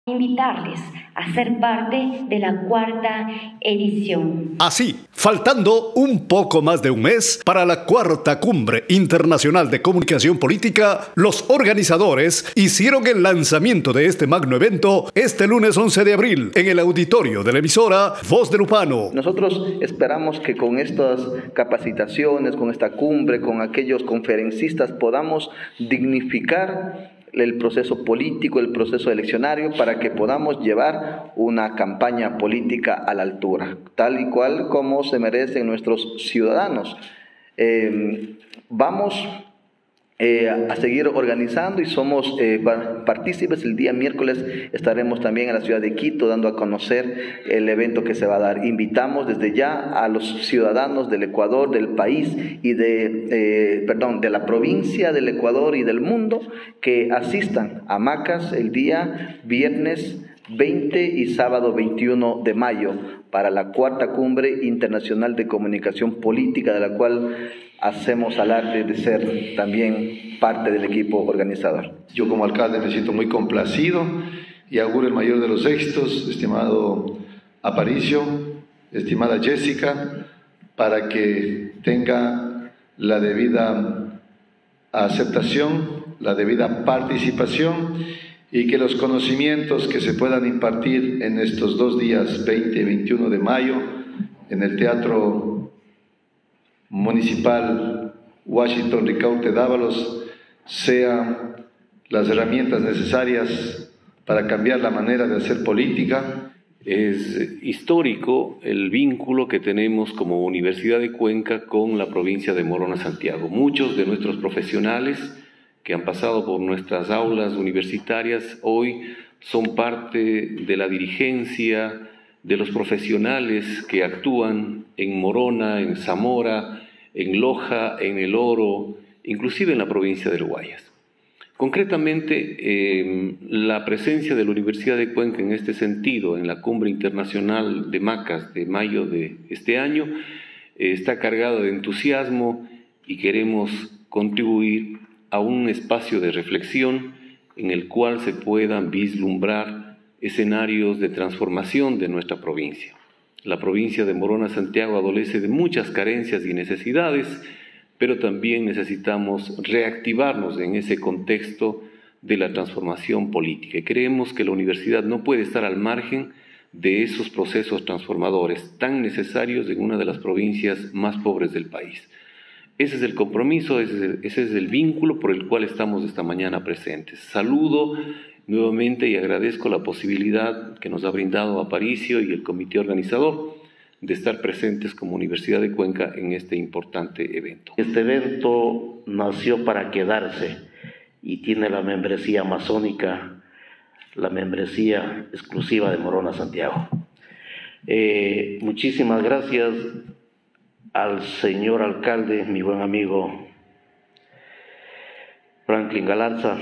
Invitarles a ser parte de la cuarta edición. Así, faltando un poco más de un mes para la cuarta Cumbre Internacional de Comunicación Política, los organizadores hicieron el lanzamiento de este magno evento este lunes 11 de abril en el auditorio de la emisora Voz de Lupano. Nosotros esperamos que con estas capacitaciones, con esta cumbre, con aquellos conferencistas podamos dignificar el proceso político, el proceso eleccionario, para que podamos llevar una campaña política a la altura, tal y cual como se merecen nuestros ciudadanos. Vamos a seguir organizando y somos partícipes. El día miércoles estaremos también en la ciudad de Quito dando a conocer el evento que se va a dar. Invitamos desde ya a los ciudadanos del Ecuador, del país y de la provincia del Ecuador y del mundo que asistan a Macas el día viernes 20 y sábado 21 de mayo para la cuarta Cumbre Internacional de Comunicación Política, de la cual hacemos alarde de ser también parte del equipo organizador. Yo como alcalde me siento muy complacido y auguro el mayor de los éxitos, estimado Aparicio, estimada Jessica, para que tenga la debida aceptación, la debida participación y que los conocimientos que se puedan impartir en estos 2 días, 20 y 21 de mayo, en el Teatro Municipal Washington Ricaurte Dávalos, sean las herramientas necesarias para cambiar la manera de hacer política. Es histórico el vínculo que tenemos como Universidad de Cuenca con la provincia de Morona Santiago. Muchos de nuestros profesionales que han pasado por nuestras aulas universitarias hoy son parte de la dirigencia, de los profesionales que actúan en Morona, en Zamora, en Loja, en El Oro, inclusive en la provincia del Guayas. Concretamente, la presencia de la Universidad de Cuenca en este sentido, en la Cumbre Internacional de Macas de mayo de este año, está cargada de entusiasmo y queremos contribuir a un espacio de reflexión en el cual se puedan vislumbrar escenarios de transformación de nuestra provincia. La provincia de Morona Santiago adolece de muchas carencias y necesidades, pero también necesitamos reactivarnos en ese contexto de la transformación política. Y creemos que la universidad no puede estar al margen de esos procesos transformadores tan necesarios en una de las provincias más pobres del país. Ese es el compromiso, ese es el vínculo por el cual estamos esta mañana presentes. Saludo nuevamente y agradezco la posibilidad que nos ha brindado Aparicio y el comité organizador de estar presentes como Universidad de Cuenca en este importante evento. Este evento nació para quedarse y tiene la membresía masónica, la membresía exclusiva de Morona Santiago. Muchísimas gracias al señor alcalde, mi buen amigo Franklin Galarza,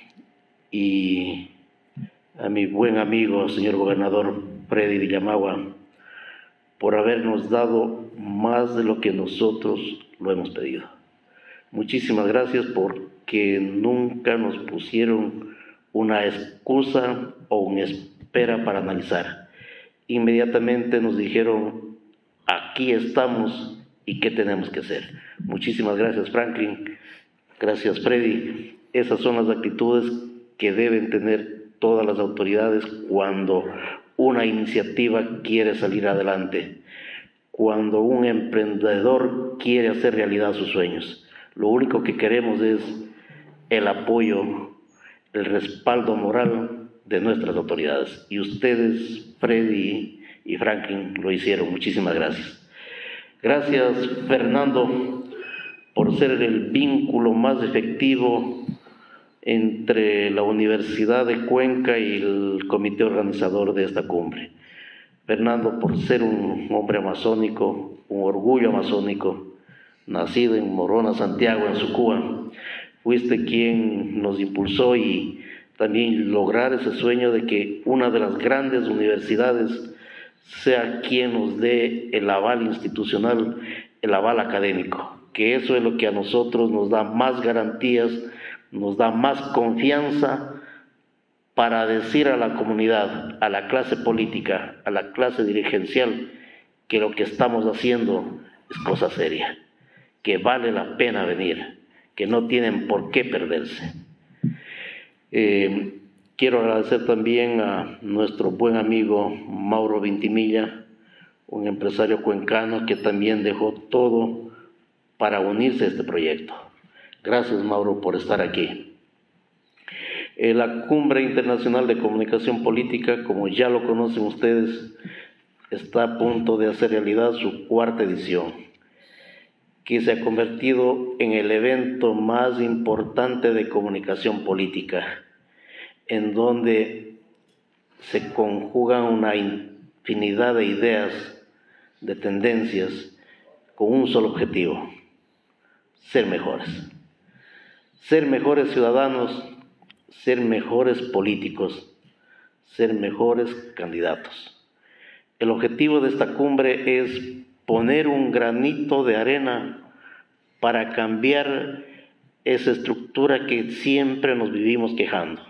y a mi buen amigo, señor gobernador Freddy Villamagua, por habernos dado más de lo que nosotros lo hemos pedido. Muchísimas gracias porque nunca nos pusieron una excusa o una espera para analizar. Inmediatamente nos dijeron, aquí estamos y qué tenemos que hacer. Muchísimas gracias, Franklin. Gracias, Freddy. Esas son las actitudes que deben tener todas las autoridades cuando una iniciativa quiere salir adelante, cuando un emprendedor quiere hacer realidad sus sueños. Lo único que queremos es el apoyo, el respaldo moral de nuestras autoridades. Y ustedes, Freddy y Franklin, lo hicieron. Muchísimas gracias. Gracias, Fernando, por ser el vínculo más efectivo entre la Universidad de Cuenca y el comité organizador de esta cumbre. Fernando, por ser un hombre amazónico, un orgullo amazónico, nacido en Morona, Santiago, en Sucúa, fuiste quien nos impulsó y también lograr ese sueño de que una de las grandes universidades sea quien nos dé el aval institucional, el aval académico, que eso es lo que a nosotros nos da más garantías, nos da más confianza para decir a la comunidad, a la clase política, a la clase dirigencial, que lo que estamos haciendo es cosa seria, que vale la pena venir, que no tienen por qué perderse. Quiero agradecer también a nuestro buen amigo Mauro Vintimilla, un empresario cuencano que también dejó todo para unirse a este proyecto. Gracias, Mauro, por estar aquí. La Cumbre Internacional de Comunicación Política, como ya lo conocen ustedes, está a punto de hacer realidad su cuarta edición, que se ha convertido en el evento más importante de comunicación política, en donde se conjugan una infinidad de ideas, de tendencias, con un solo objetivo: ser mejores. Ser mejores ciudadanos, ser mejores políticos, ser mejores candidatos. El objetivo de esta cumbre es poner un granito de arena para cambiar esa estructura que siempre nos vivimos quejando.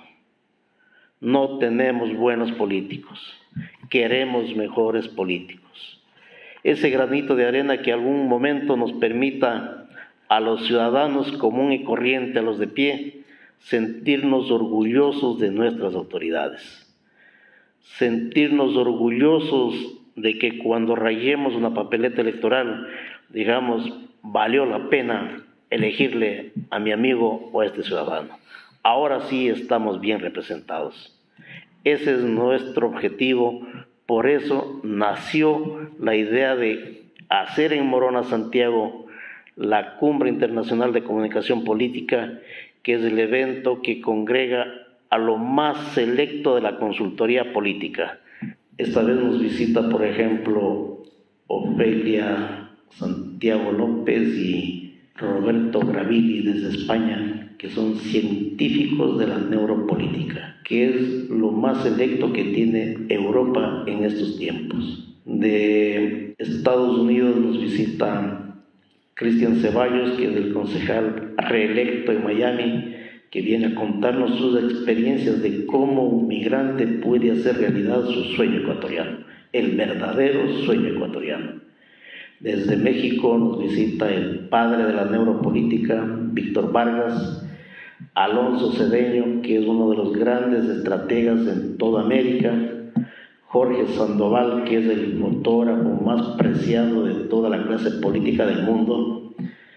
No tenemos buenos políticos, queremos mejores políticos. Ese granito de arena que algún momento nos permita a los ciudadanos común y corriente, a los de pie, sentirnos orgullosos de nuestras autoridades. Sentirnos orgullosos de que cuando rayemos una papeleta electoral, digamos, valió la pena elegirle a mi amigo o a este ciudadano. Ahora sí estamos bien representados. Ese es nuestro objetivo. Por eso nació la idea de hacer en Morona, Santiago, la Cumbre Internacional de Comunicación Política, que es el evento que congrega a lo más selecto de la consultoría política. Esta vez nos visita, por ejemplo, Ofelia Santiago López y Roberto Gravili desde España, que son científicos de la neuropolítica, que es lo más selecto que tiene Europa en estos tiempos. De Estados Unidos nos visita Cristian Ceballos, que es el concejal reelecto en Miami, que viene a contarnos sus experiencias de cómo un migrante puede hacer realidad su sueño ecuatoriano, el verdadero sueño ecuatoriano. Desde México nos visita el padre de la neuropolítica, Víctor Vargas, Alonso Cedeño, que es uno de los grandes estrategas en toda América, Jorge Sandoval, que es el fotógrafo más preciado de toda la clase política del mundo.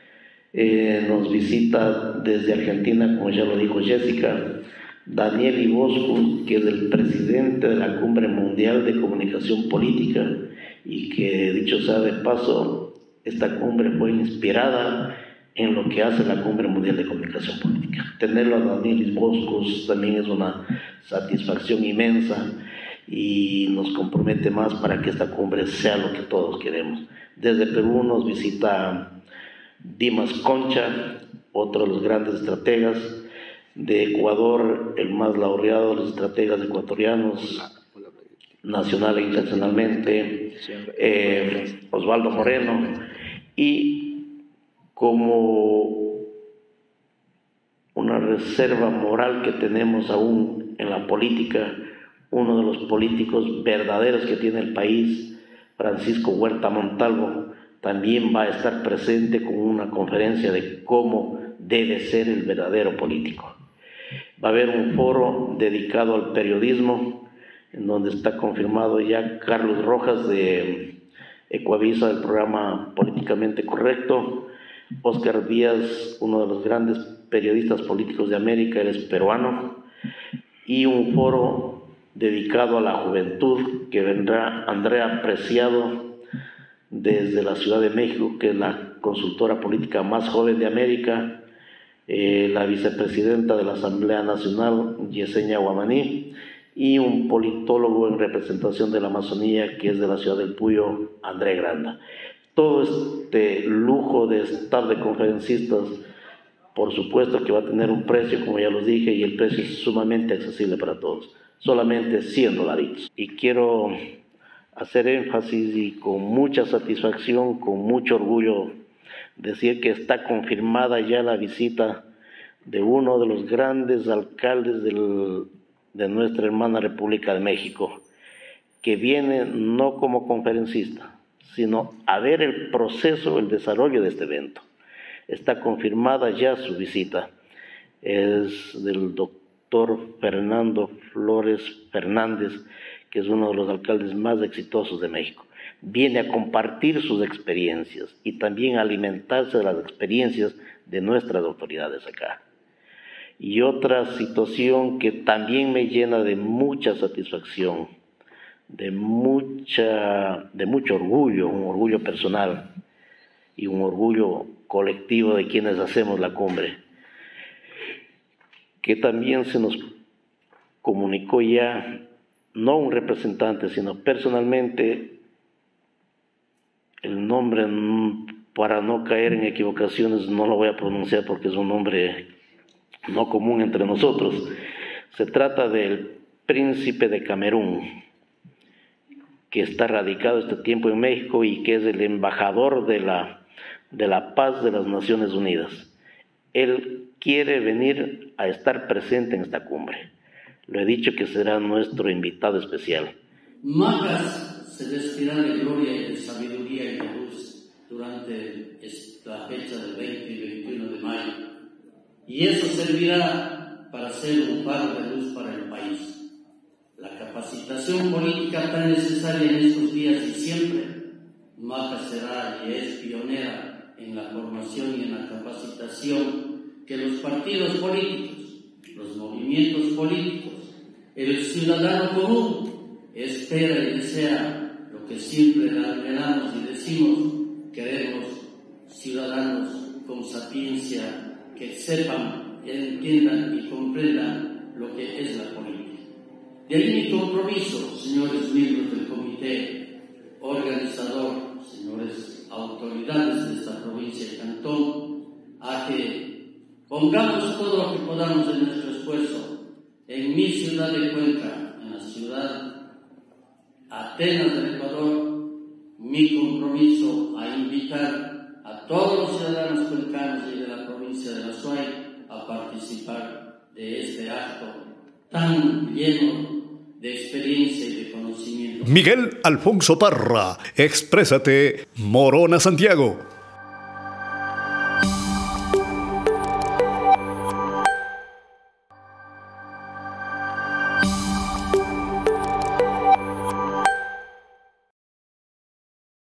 Nos visita desde Argentina, como ya lo dijo Jessica, Daniel Iboscu, que es el presidente de la Cumbre Mundial de Comunicación Política, y que, dicho sea de paso, esta cumbre fue inspirada en lo que hace la Cumbre Mundial de Comunicación Política. Tenerlo a Daniel Iboscu también es una satisfacción inmensa y nos compromete más para que esta cumbre sea lo que todos queremos. Desde Perú nos visita Dimas Concha, otro de los grandes estrategas. De Ecuador, el más laureado de los estrategas ecuatorianos, nacional e internacionalmente, Osvaldo Moreno. Y como una reserva moral que tenemos aún en la política, uno de los políticos verdaderos que tiene el país, Francisco Huerta Montalvo, también va a estar presente con una conferencia de cómo debe ser el verdadero político. Va a haber un foro dedicado al periodismo, en donde está confirmado ya Carlos Rojas de Ecuavisa, del programa Políticamente Correcto, Óscar Díaz, uno de los grandes periodistas políticos de América, él es peruano, y un foro dedicado a la juventud, que vendrá Andrea Preciado desde la Ciudad de México, que es la consultora política más joven de América, la vicepresidenta de la Asamblea Nacional, Yesenia Guamaní, y un politólogo en representación de la Amazonía, que es de la ciudad del Puyo, André Granda. Todo este lujo de staff de conferencistas, por supuesto que va a tener un precio, como ya los dije, y el precio es sumamente accesible para todos, solamente $100. Y quiero hacer énfasis y con mucha satisfacción, con mucho orgullo, decir que está confirmada ya la visita de uno de los grandes alcaldes del de nuestra hermana República de México, que viene no como conferencista, sino a ver el proceso, el desarrollo de este evento. Está confirmada ya su visita. Es del doctor Fernando Flores Fernández, que es uno de los alcaldes más exitosos de México. Viene a compartir sus experiencias y también a alimentarse de las experiencias de nuestras autoridades acá. Y otra situación que también me llena de mucha satisfacción, de mucho orgullo, un orgullo personal y un orgullo colectivo de quienes hacemos la cumbre, que también se nos comunicó ya, no un representante, sino personalmente, el nombre, para no caer en equivocaciones, no lo voy a pronunciar porque es un nombre no común entre nosotros. Se trata del príncipe de Camerún, que está radicado este tiempo en México y que es el embajador de la paz de las Naciones Unidas. Él quiere venir a estar presente en esta cumbre. Lo he dicho que será nuestro invitado especial. Macas se vestirá de gloria y de sabiduría y de luz durante esta fecha del 20 y 21 de mayo. Y eso servirá para ser un faro de luz para el país. La capacitación política tan necesaria en estos días y siempre, Macas será y es pionera en la formación y en la capacitación que los partidos políticos, los movimientos políticos, el ciudadano común espera y desea, lo que siempre anhelamos y decimos: queremos ciudadanos con sapiencia que sepan, entiendan y comprendan lo que es la política. De ahí mi compromiso, señores miembros del comité organizador, señores autoridades de esta provincia y cantón, a que pongamos todo lo que podamos en nuestro esfuerzo en mi ciudad de Cuenca, en la ciudad Atenas del Ecuador, mi compromiso a invitar a todos los ciudadanos cuencanos y de la provincia de La Suay a participar de este acto tan lleno de experiencia y de conocimiento. Miguel Alfonso Parra, Exprésate, Morona, Santiago.